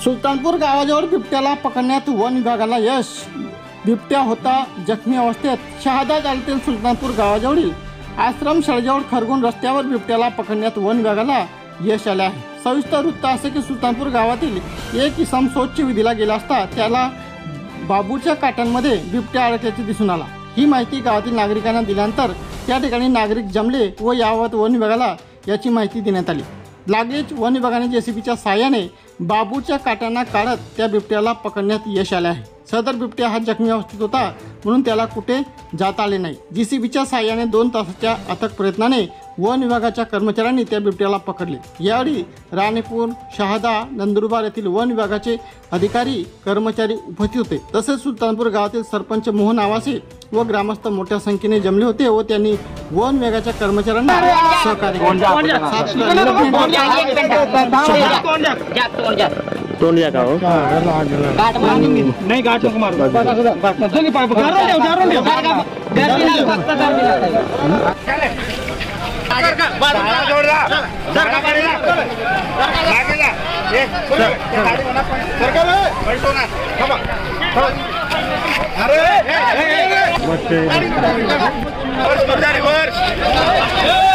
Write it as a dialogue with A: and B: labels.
A: सुलतानपूर गावाजवळ बिबट्याला पकडण्यात वन विभागाला यश। बिबट्या होता जखमी अवस्थेत शहादा तालुक्यातील सुलतानपूर गावाजवळील आश्रम शाळेजवळ खरगुण रस्त्यावर बिबट्याला पकडण्यात वन विभागाला यश आले आहे। सविस्तर वृत्त असे की सुलतानपूर गावातील एक इसम शोध विधीला गेला असता त्याला बाबूच्या काट्यांमध्ये बिबट्या अडकल्याचे दिसून आला। ही माहिती गावातील नागरिकांना दिल्यानंतर त्या ठिकाणी नागरिक जमले व याबाबत वन विभागाला याची माहिती देण्यात आली। लागलीच वन विभागाने जेसीबीच्या साहाय्याने बाबूच्या काट्यांना काढत त्या बिबट्याला पकडण्यात यश आले आहे। सदर बिबट्या हा जखमी अवस्थेत होता म्हणून त्याला कुठे जाता आले नाही। जेसीबीच्या साहाय्याने 2 तासाच्या अथक प्रयत्नाने वन विभागाच्या कर्मचाऱ्यांनी त्या बिबट्याला पकडले। यावेळी राणीपूर, शहादा, नंदुरबार येथील वन विभागाचे अधिकारी कर्मचारी उपस्थित होते। तसेच सुलतानपूर गावातील सरपंच मोहन आवासे व ग्रामस्थ मोठ्या संख्येने जमले होते व त्यांनी वन विभागाच्या कर्मचाऱ्यांना सहकार्य केले।
B: तोंड द्या का हो?
C: नाही गाठ नको मारू। दोन्ही पाय पकड। गारून ठेव।
B: मस्त